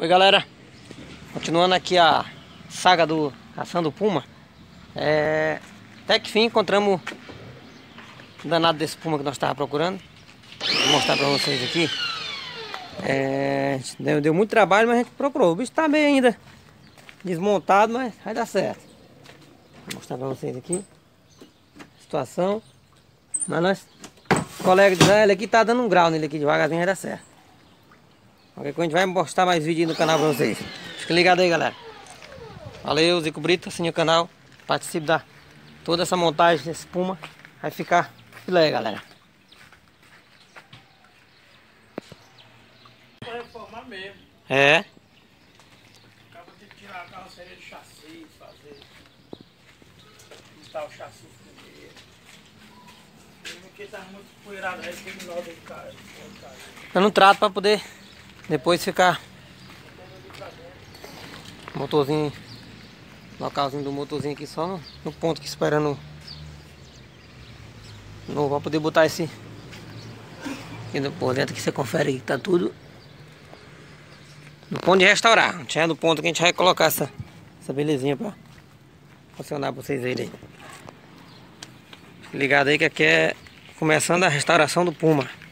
Oi galera, continuando aqui a saga do caçando puma. Até que fim encontramos o danado desse puma que nós estávamos procurando. Vou mostrar pra vocês aqui. Deu muito trabalho, mas a gente procurou. O bicho tá meio ainda desmontado, mas vai dar certo. Vou mostrar pra vocês aqui a situação. Mas nós, colega de ele aqui, tá dando um grau nele aqui, devagarzinho vai dar certo. Qualquer coisa a gente vai postar mais vídeo no canal pra vocês. Fica ligado aí, galera. Valeu, Zico Brito, assine o canal. Participe da toda essa montagem desse puma. Vai ficar filé, galera. Vai reformar mesmo. É. Acaba de tirar a carroceria de chassi, fazer. Montar o chassi primeiro. Porque tá muito poeirado aí, tem nó do cara. Eu não trato pra poder depois ficar motorzinho, localzinho do motorzinho aqui só no ponto que esperando. Não vou poder botar esse aqui por dentro que você confere aí que tá tudo no ponto de restaurar. Já é no ponto que a gente vai colocar essa belezinha pra funcionar pra vocês verem aí. Fique ligado aí que aqui é começando a restauração do puma.